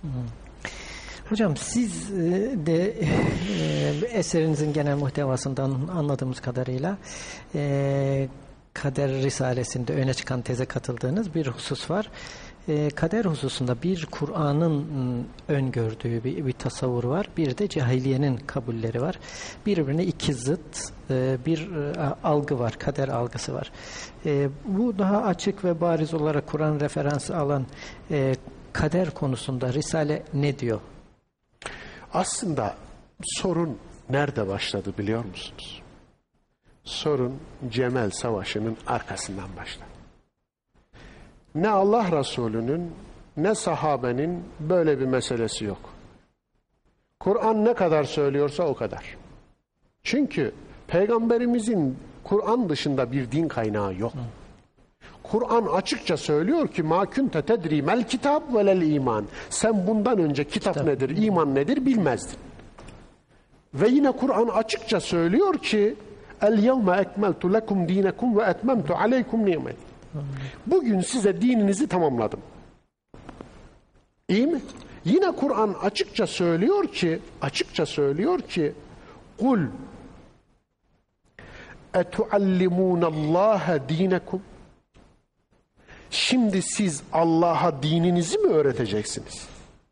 Hocam siz de eserinizin genel muhtevasından anladığımız kadarıyla Kader Risalesi'nde öne çıkan teze katıldığınız bir husus var. Kader hususunda bir Kur'an'ın öngördüğü bir tasavvur var. Bir de cahiliyenin kabulleri var. Birbirine iki zıt bir algı var. Kader algısı var. Bu daha açık ve bariz olarak Kur'an referansı alan kader konusunda Risale ne diyor? Aslında sorun nerede başladı biliyor musunuz? Sorun Cemel Savaşı'nın arkasından başladı. Ne Allah Resulü'nün ne sahabenin böyle bir meselesi yok. Kur'an ne kadar söylüyorsa o kadar. Çünkü Peygamberimizin Kur'an dışında bir din kaynağı yok. Kur'an açıkça söylüyor ki مَا كُنْتَ تَدْرِي مَا الْكِتَابِ وَلَا الْا۪يمَانِ Sen bundan önce kitap nedir, iman nedir bilmezdin. Ve yine Kur'an açıkça söylüyor ki الْيَوْمَ اَكْمَلْتُ لَكُمْ دِينَكُمْ وَاَتْمَمْتُ عَلَيْكُمْ نِعْمَتِ Bugün size dininizi tamamladım. İyi mi? Yine Kur'an açıkça söylüyor ki قُلْ اَتُعَلِّمُونَ اللّٰهَ دِينَكُمْ Şimdi siz Allah'a dininizi mi öğreteceksiniz?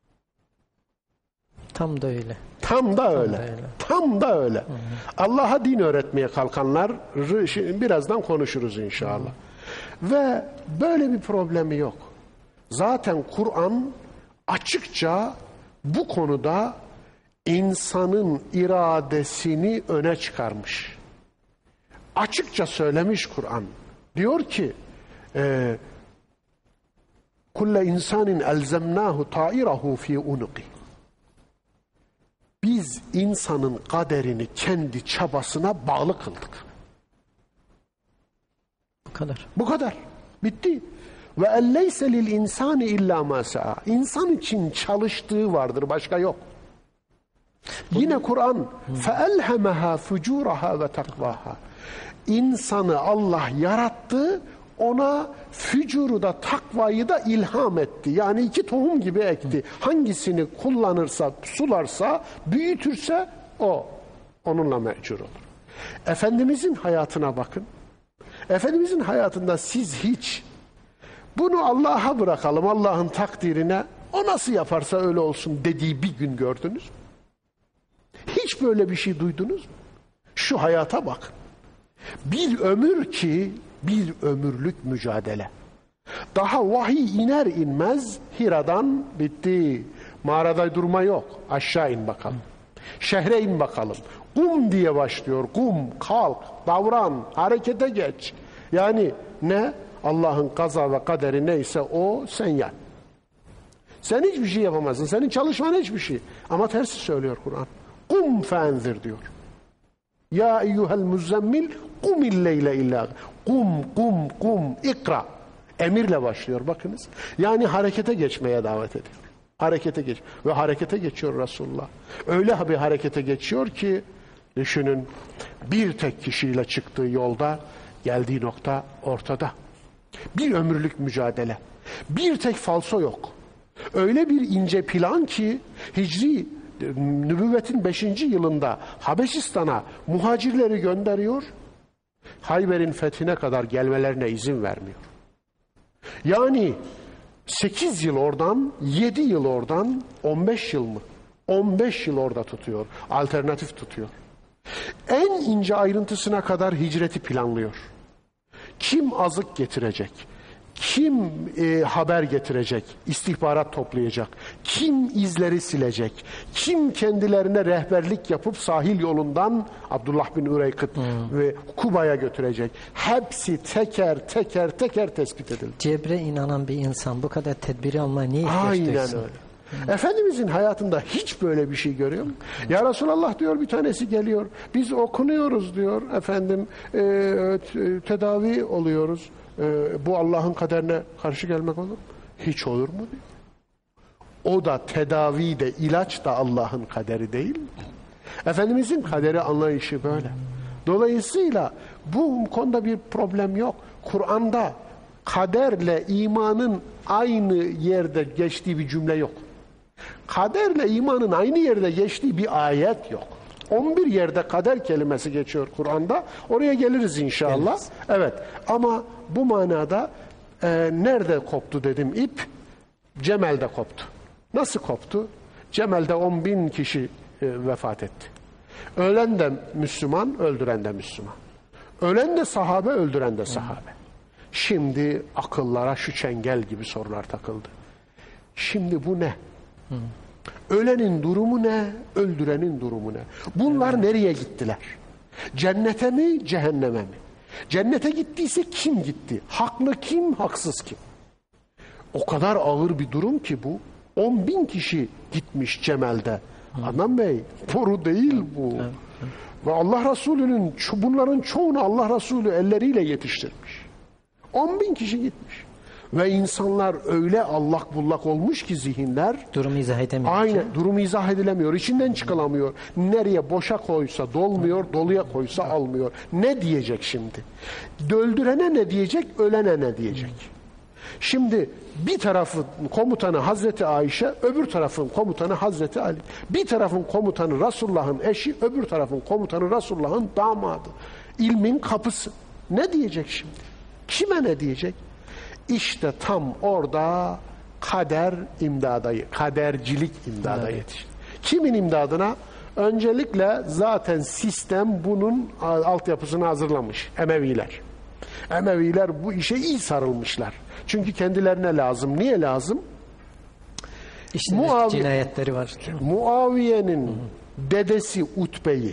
Tam da öyle. Tam da öyle. Allah'a din öğretmeye kalkanlar birazdan konuşuruz inşallah. Ve böyle bir problemi yok. Zaten Kur'an açıkça bu konuda insanın iradesini öne çıkarmış. Açıkça söylemiş Kur'an. Diyor ki kulle insanin elzemnahu ta'irahu fi unuqi. Biz insanın kaderini kendi çabasına bağlı kıldık. Bu kadar. Bitti. Ve elleyse lil insani illa ma sa'a. İnsan için çalıştığı vardır, başka yok. Yine Kur'an feelhemaha fucuraha ve takvaha. İnsanı Allah yarattı, ona fücuru da takvayı da ilham etti. Yani iki tohum gibi ekti. Hangisini kullanırsa, sularsa, büyütürse o onunla mecur olur. Efendimizin hayatına bakın. Efendimizin hayatında siz hiç bunu Allah'a bırakalım, Allah'ın takdirine, o nasıl yaparsa öyle olsun dediği bir gün gördünüz mü? Hiç böyle bir şey duydunuz mu? Şu hayata bakın. Bir ömür ki, bir ömürlük mücadele. Daha vahiy iner inmez Hira'dan bitti. Mağarada durma yok. Aşağı in bakalım. Şehre in bakalım. Kum diye başlıyor. Kum, kalk, davran, harekete geç. Yani ne? Allah'ın kaza ve kaderi neyse o, sen yap. Sen hiçbir şey yapamazsın. Senin çalışman hiçbir şey. Ama tersi söylüyor Kur'an. Kum fenzir diyor. Ya eyyuhel muzzemmil kumil leyle illa. Kum, ikra. Emirle başlıyor bakınız. Yani harekete geçmeye davet ediyor. Harekete geç. Ve harekete geçiyor Resulullah. Öyle bir harekete geçiyor ki düşünün, bir tek kişiyle çıktığı yolda geldiği nokta ortada. Bir ömürlük mücadele. Bir tek falso yok. Öyle bir ince plan ki Hicri nübüvvetin 5. yılında Habeşistan'a muhacirleri gönderiyor. Hayber'in fethine kadar gelmelerine izin vermiyor. Yani 8 yıl oradan, 7 yıl oradan, 15 yıl mı? 15 yıl orada tutuyor. Alternatif tutuyor. En ince ayrıntısına kadar hicreti planlıyor. Kim azık getirecek? Kim haber getirecek? İstihbarat toplayacak? Kim izleri silecek? Kim kendilerine rehberlik yapıp sahil yolundan Abdullah bin Üreykıt ve Kuba'ya götürecek? Hepsi teker teker tespit edildi. Cebre inanan bir insan bu kadar tedbiri almaya niye ihtiyaç duysun? Aynen öyle. Efendimizin hayatında hiç böyle bir şey görüyor mu? Ya Resulallah diyor, bir tanesi geliyor. Biz okunuyoruz diyor efendim, tedavi oluyoruz. Bu Allah'ın kaderine karşı gelmek olur mu? Hiç olur mu diyor. O da tedavi de ilaç da Allah'ın kaderi değil mi? Efendimizin kaderi anlayışı böyle. Dolayısıyla bu konuda bir problem yok. Kur'an'da kaderle imanın aynı yerde geçtiği bir cümle yok. kaderle imanın aynı yerde geçtiği bir ayet yok. 11 yerde kader kelimesi geçiyor Kur'an'da. Oraya geliriz inşallah. Geliriz. Evet. Ama bu manada nerede koptu dedim ip? Cemel'de koptu. Nasıl koptu? Cemel'de 10.000 kişi vefat etti. Ölen de Müslüman, öldüren de Müslüman. Ölen de sahabe, öldüren de sahabe. Şimdi akıllara şu çengel gibi sorular takıldı. Şimdi bu ne? Ölenin durumu ne? Öldürenin durumu ne? Bunlar nereye gittiler? Cennete mi, cehenneme mi? Cennete gittiyse kim gitti? Haklı kim, haksız kim? O kadar ağır bir durum ki bu. 10.000 kişi gitmiş Cemel'de. Adnan Bey, boru değil bu. Ve Allah Resulü'nün bunların çoğunu Allah Resulü elleriyle yetiştirmiş. 10.000 kişi gitmiş. Ve insanlar öyle allak bullak olmuş ki zihinler. Durumu izah edemiyor. Aynen, durumu izah edilemiyor. İçinden çıkılamıyor. Nereye boşa koysa dolmuyor, doluya koysa almıyor. Ne diyecek şimdi? Öldürene ne diyecek, ölene ne diyecek? Şimdi bir tarafın komutanı Hazreti Ayşe, öbür tarafın komutanı Hazreti Ali. Bir tarafın komutanı Resulullah'ın eşi, öbür tarafın komutanı Resulullah'ın damadı. İlmin kapısı. Ne diyecek şimdi? Kime ne diyecek? İşte tam orada kader imdada, kadercilik imdada yetişti. Kimin imdadına? Öncelikle zaten sistem bunun altyapısını hazırlamış. Emeviler. Emeviler bu işe iyi sarılmışlar. Çünkü kendilerine lazım. Niye lazım? İşte cinayetleri var. Muaviye'nin dedesi Utbe'yi,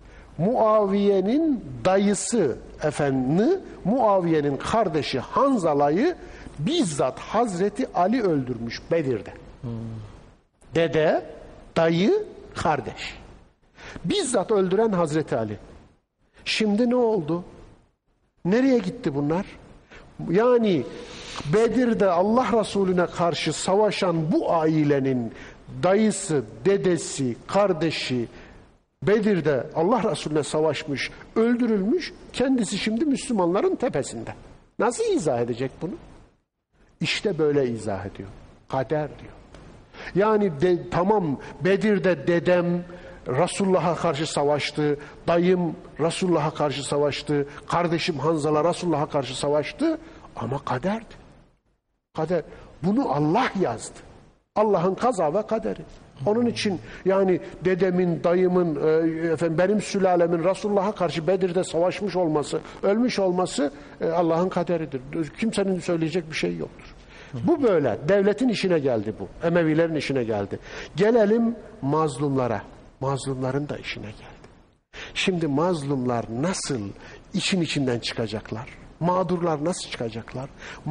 Muaviye'nin dayısı Muaviye'nin kardeşi Hanzala'yı bizzat Hazreti Ali öldürmüş Bedir'de. Dede, dayı, kardeş. Bizzat öldüren Hazreti Ali. Şimdi ne oldu? Nereye gitti bunlar? Yani Bedir'de Allah Resulüne karşı savaşan bu ailenin dayısı, dedesi, kardeşi Bedir'de Allah Resulüne savaşmış, öldürülmüş, kendisi şimdi Müslümanların tepesinde. Nasıl izah edecek bunu? İşte böyle izah ediyor. Kader diyor. Yani tamam Bedir'de dedem Resulullah'a karşı savaştı, dayım Resulullah'a karşı savaştı, kardeşim Hanzala Resulullah'a karşı savaştı ama kaderdi. Kader. Bunu Allah yazdı. Allah'ın kaza ve kaderi. Onun için yani dedemin, dayımın, benim sülalemin Resulullah'a karşı Bedir'de savaşmış olması, ölmüş olması Allah'ın kaderidir. Kimsenin söyleyecek bir şey yoktur. Bu böyle. Devletin işine geldi bu. Emevilerin işine geldi. Gelelim mazlumlara. Mazlumların da işine geldi. Şimdi mazlumlar nasıl işin içinden çıkacaklar? Mağdurlar nasıl çıkacaklar?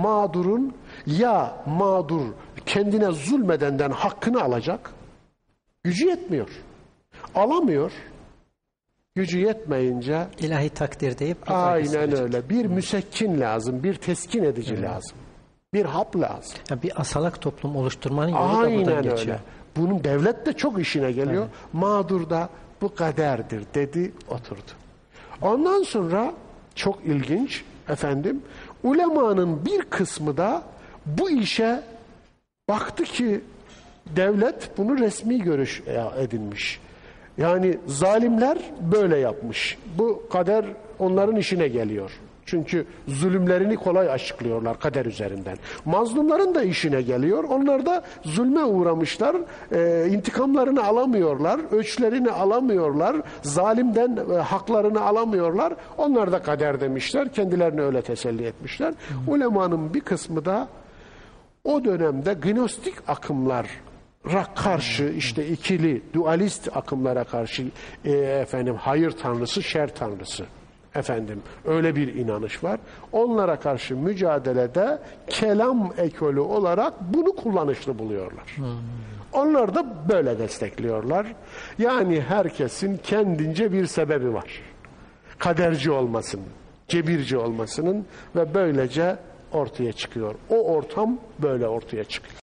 Mağdur kendine zulmedenden hakkını alacak. Gücü yetmiyor. Alamıyor. Gücü yetmeyince ilahi takdir deyip aynen öyle. Bir müsekkin lazım, bir teskin edici lazım. Bir hap lazım. Ya bir asalak toplum oluşturmanın yolu da buradan aynen geçiyor. Öyle. Bunun devlet de çok işine geliyor. Evet. Mağdur da bu kaderdir dedi, oturdu. Ondan sonra çok ilginç ulemanın bir kısmı da bu işe baktı ki devlet bunu resmi görüş edinmiş. Yani zalimler böyle yapmış. Bu kader onların işine geliyor. Çünkü zulümlerini kolay açıklıyorlar kader üzerinden. Mazlumların da işine geliyor. Onlar da zulme uğramışlar. İntikamlarını alamıyorlar. Öçlerini alamıyorlar. Zalimden haklarını alamıyorlar. Onlar da kader demişler. Kendilerini öyle teselli etmişler. Ulemanın bir kısmı da o dönemde gnostik akımlara karşı işte ikili dualist akımlara karşı hayır tanrısı, şer tanrısı. Öyle bir inanış var. Onlara karşı mücadelede kelam ekolü olarak bunu kullanışlı buluyorlar. Onlar da böyle destekliyorlar. Yani herkesin kendince bir sebebi var. Kaderci olmasının, cebirci olmasının ve böylece ortaya çıkıyor. O ortam böyle ortaya çıkıyor.